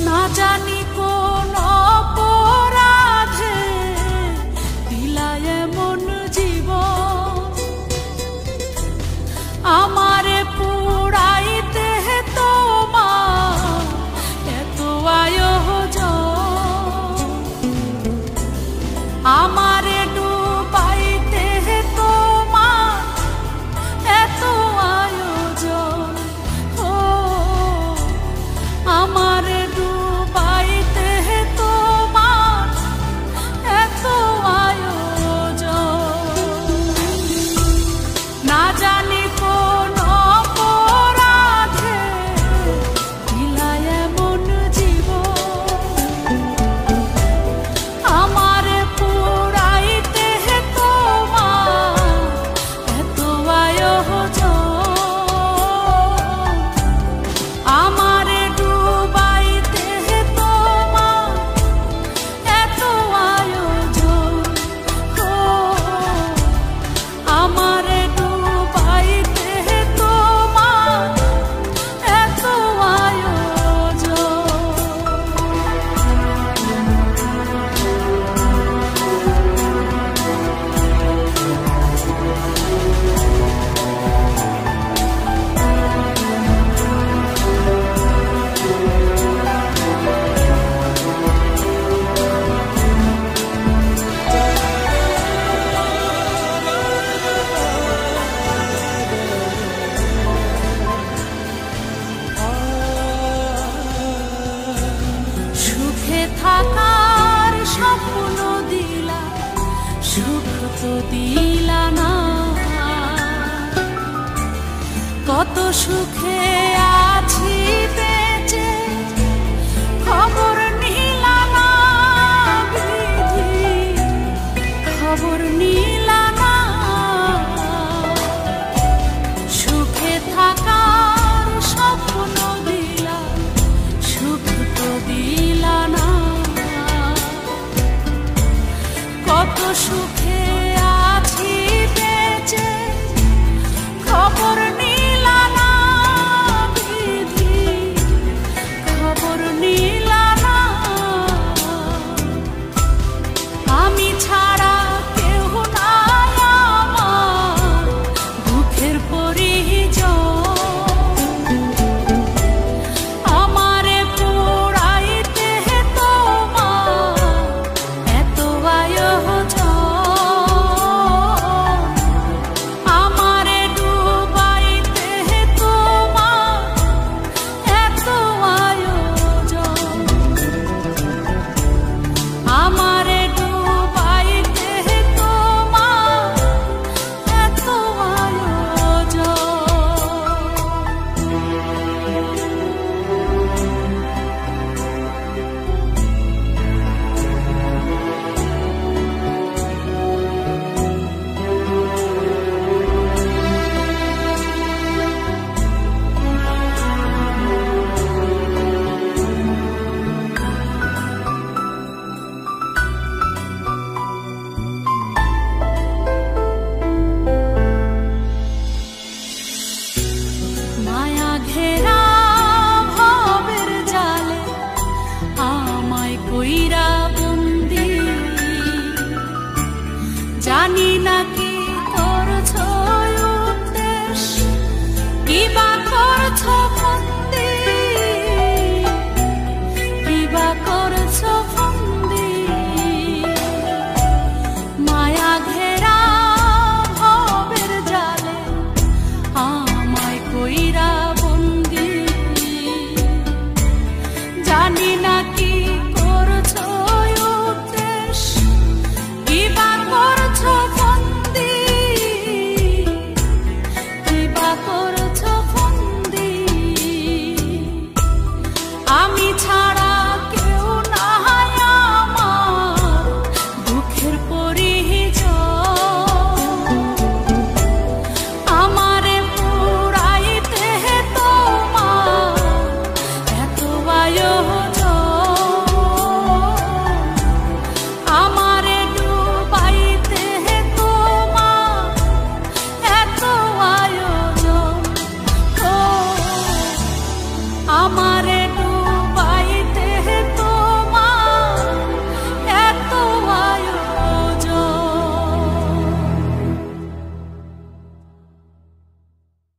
না জানি কোন অপরাধে দিলায় এমন জীবন, আমারে পুরাইতে তোমার এত আয়োজন, আমারে ডুবাইতে তোমার এত আয়োজন। ও আমারে ডুবাইতে তোমার এত আয়োজন, না জানি কোন অপরাধে দিলায় এমন জীবন, আমারে পুরাইতে তোমার এত আয়োজন, আমারে ডুবাইতে তোমার এত আয়োজন। ও আমারে ডুবাইতে তোমার এত আয়োজন। সুখে থাকার স্বপ্ন দিলা, সুখ তো দিলা না, কত সুখে